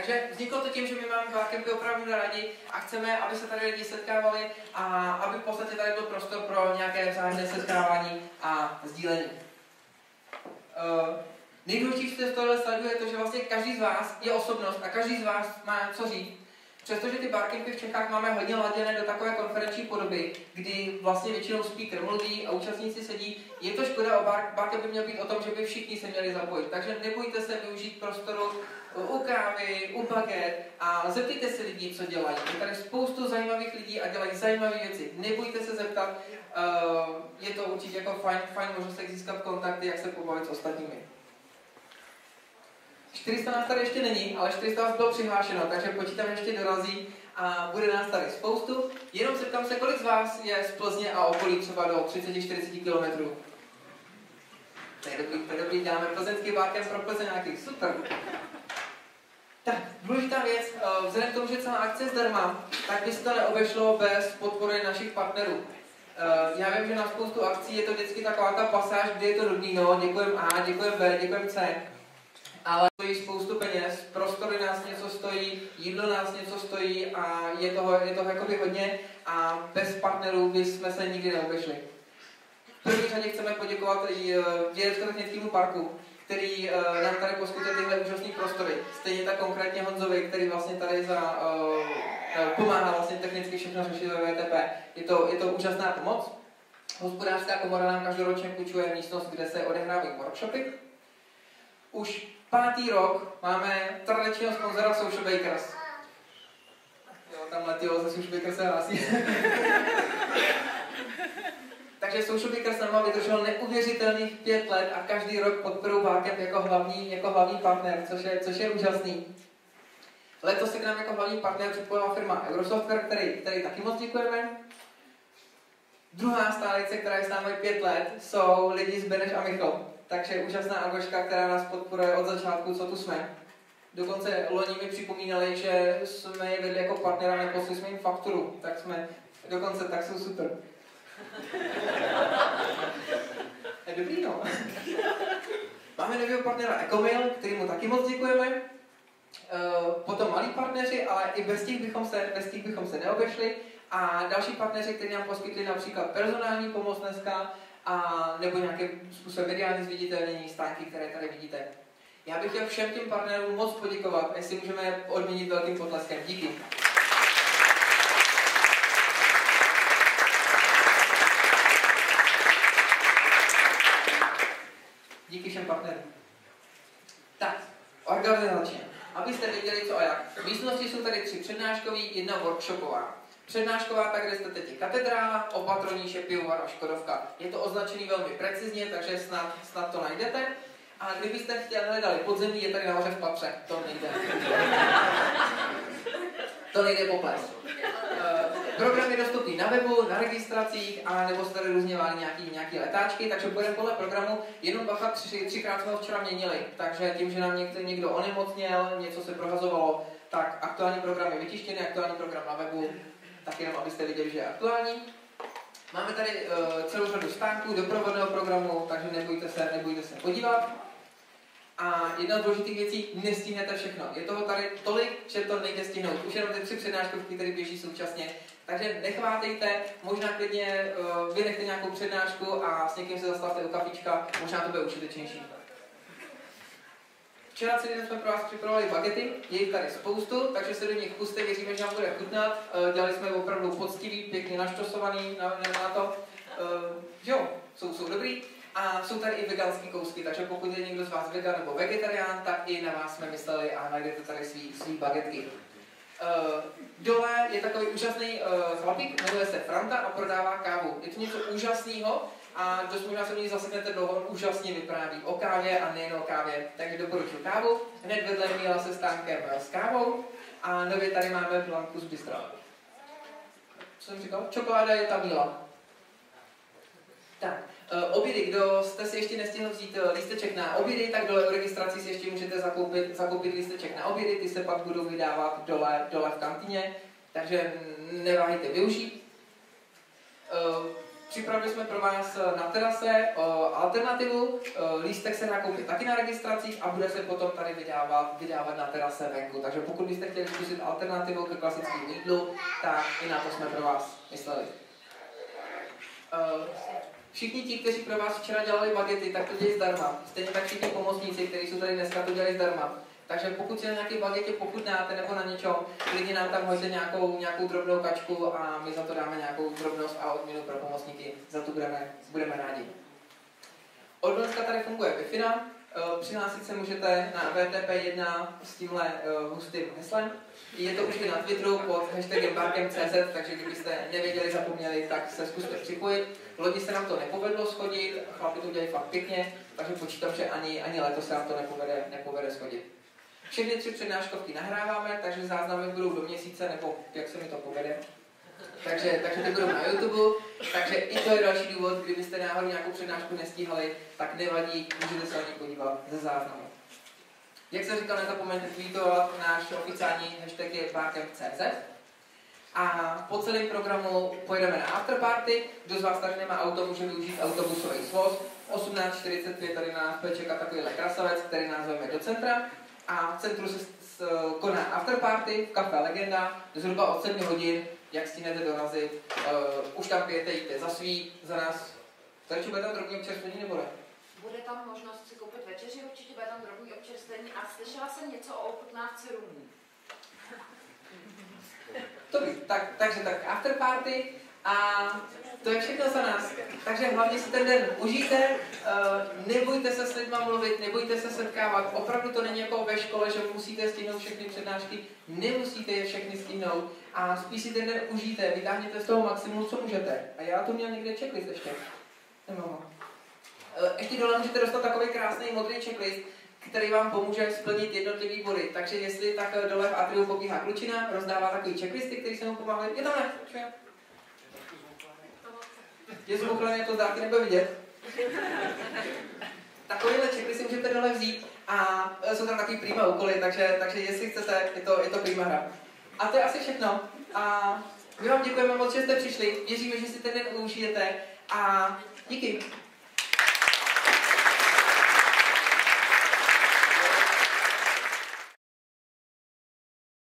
Takže vzniklo to tím, že my máme barkempy opravdu rádi a chceme, aby se tady lidi setkávali a aby v podstatě tady byl prostor pro nějaké vzájemné setkávání a sdílení. Nejdůležitější z tohohle slajdu je to, že vlastně každý z vás je osobnost a každý z vás má co říct. Přestože ty barkempy v Čechách máme hodně laděné do takové konferenční podoby, kdy vlastně většinou speaker mluví a účastníci sedí, je to škoda, barkemp by měl být o tom, že by všichni se měli zapojit. Takže nebojte se využít prostoru u kávy, u baget a zeptejte se lidí, co dělají. Je tady spoustu zajímavých lidí a dělají zajímavé věci. Nebojte se zeptat, je to určitě jako fajn možnost získat kontakty, jak se pobavit s ostatními. 400 nás tady ještě není, ale 400 vás bylo přihlášeno, takže počítám, že ještě dorazí a bude nás tady spoustu. Jenom zeptám se, kolik z vás je z Plzně a okolí třeba do 30-40 km. To je dobrý, dáme plzeňský barkemp pro Plzeňáky, super. Tak, důležitá věc, vzhledem k tomu, že celá akce je zdarma, tak by se to neobešlo bez podpory našich partnerů. Já vím, že na spoustu akcí je to vždycky taková ta pasáž, kdy je to nudný, no, děkujem A, děkujem B, děkujem C. Ale stojí spoustu peněz, prostory nás něco stojí, jídlo nás něco stojí a je toho jakoby hodně a bez partnerů bychom se nikdy neobešli. V první řadě chceme poděkovat i Vědecko-technickému parku, který nám tady poskytuje tyhle úžasné prostory. Stejně tak konkrétně Honzovi, který vlastně tady pomáhá vlastně technicky všechno řešit ve VTP. Je to úžasná pomoc. Hospodářská komora nám každoročně půjčuje místnost, kde se odehrávají workshopy. Už 5. rok máme tradičního sponzora Social Bakers. Jo, tamhle tyho ze Social Bakers se hlásí. Takže Social Bakers nám vydržel neuvěřitelných 5 let a každý rok podporují barkemp jako hlavní partner, což je úžasný. Letos se k nám jako hlavní partner připojila firma Eurosoftware, který taky moc děkujeme. Druhá stálice, která je s námi 5 let, jsou lidi z Beneš a Michal. Takže úžasná Agoška, která nás podporuje od začátku, co tu jsme. Dokonce loni mi připomínali, že jsme je vedli jako partnera, neposlali jsme jim fakturu, tak jsou super. Je dobrý, no. Máme nového partnera Ecomil, kterému taky moc děkujeme. Potom malí partneři, ale i bez těch bychom se neobešli. A další partneři, kteří nám poskytli například personální pomoc dneska, a nebo nějakým způsobem mediální zviditelnění stánky, které tady vidíte. Já bych chtěl všem těm partnerům moc poděkovat, jestli můžeme odměnit velkým potleskem. Díky. Díky všem partnerům. Tak, organizačně. Abyste věděli, co a jak. V místnosti jsou tady 3 přednáškový, 1 workshopová. Přednášková, tak kde jste teď katedrála, opatroníše, pivovar a Škodovka. Je to označený velmi precizně, takže snad to najdete. A kdybyste hledali podzemí, je tady nahoře v papře. To nejde. To nejde pokles. Program je dostupný na webu, na registracích, a nebo jste tady různě váli nějaký letáčky, takže půjdeme podle programu. Jenom bacha, 3krát jsme ho včera měnili, takže tím, že nám někdo onemocněl, něco se prohazovalo, tak aktuální program je vytištěný, aktuální program na webu, tak jenom abyste viděli, že je aktuální. Máme tady celou řadu stánků doprovodného programu, takže nebojte se podívat. A jedna z důležitých věcí, nestihnete všechno. Je toho tady tolik, že to nejde stihnout. Už jenom ty 3 přednáškovky, které běží současně. Takže nechvátejte, možná klidně vynechte nějakou přednášku a s někým se zastavte u kafička, možná to bude užitečnější. Včera celý den jsme pro vás připravovali bagety, je jich tady spoustu, takže se do nich puste, věříme, že nám bude chutnat. Dělali jsme opravdu poctivý, pěkně naštosovaný na to. Jo, jsou dobrý. A jsou tady i veganské kousky, takže pokud je někdo z vás vegan nebo vegetarián, tak i na vás jsme mysleli a najdete tady svý bagetky. Dole je takový úžasný chlapík, jmenuje se Franta a prodává kávu. Je to něco úžasného a dost možná se mě zaseknete dlouho, on úžasně vypráví o kávě a nejen o kávě. Takže doporučuji kávu. Hned vedle míla se stánkem s kávou a nově tady máme blanku z bystra. Co jsem říkal? Čokoláda je ta míla. Tak. Obědy, kdo jste si ještě nestihl vzít lísteček na obědy, tak dole u registrací si ještě můžete zakoupit lísteček na obědy, ty se pak budou vydávat dole v kantýně, takže neváhejte využít. Připravili jsme pro vás na terase alternativu. Lístek se dá koupit taky na registracích a bude se potom tady vydávat na terase venku. Takže pokud byste chtěli zkusit alternativu ke klasickému jídlu, tak i na to jsme pro vás mysleli. Všichni ti, kteří pro vás včera dělali bagety, tak to dělají zdarma. Stejně tak všichni pomocníci, kteří jsou tady dneska, to dělají zdarma. Takže pokud si na nějaké bagetě pochutnáte nebo na něčem, klidně nám tam hoďte nějakou drobnou kačku a my za to dáme nějakou drobnost a odměnu pro pomocníky. Za to budeme rádi. Od dneska tady funguje Wi-Fi. Přihlásit se můžete na WTP1 s tímhle hustým heslem. Je to už i na Twitteru pod hashtagem barkem.cz, takže kdybyste nevěděli, zapomněli, tak se zkuste připojit. Loni se nám to nepovedlo schodit, chlapi to dělají fakt pěkně, takže počítám, že ani letos se nám to nepovede schodit. Všechny 3 přednáškovky nahráváme, takže záznamy budou do měsíce, nebo jak se mi to povede. Takže ty budou na YouTube, takže i to je další důvod, kdybyste náhodou nějakou přednášku nestíhali, tak nevadí, můžete se na ní podívat ze záznamu. Jak jsem říkal, nezapomeňte tweetovat, náš oficiální hashtag je barkem.cz. A po celém programu pojedeme na afterparty. Kdo z vás tady nemá auto, může využít autobusový svoz. 18:45 tady nás bude čekat takovýhle krasavec, který nás vezme do centra. A v centru se koná afterparty v Café Legenda, zhruba od 7 hodin, jak stihnete dorazit. Už tam pijete, jíte za svý, za nás. Takže bude tam drobný občerstvení nebo ne? Bude tam možnost si koupit večeři, určitě bude tam drobný občerstvení a slyšela jsem něco o ochutnávce rumů. Takže afterparty a to je všechno za nás. Takže hlavně si ten den užijte, nebojte se s lidma mluvit, nebojte se setkávat. Opravdu to není jako ve škole, že musíte stihnout všechny přednášky, nemusíte je všechny stihnout a spíš si ten den užijte, vytáhněte z toho maximum, co můžete. A já tu měl někde checklist ještě. Nemám. Ještě dole můžete dostat takový krásný modrý checklist, který vám pomůže splnit jednotlivý body. Takže jestli tak dole v atriu pobíhá klučina, rozdává takový checklisty, který se mu pomáhají. Je tam ne? Je zvuklané, to zdávky nebude vidět. Takovýhle checklisty můžete dole vzít a jsou tam takový prima úkoly, takže jestli chcete, je to prima hra. A to je asi všechno. A my vám děkujeme moc, že jste přišli. Věříme, že si ten den užijete a díky.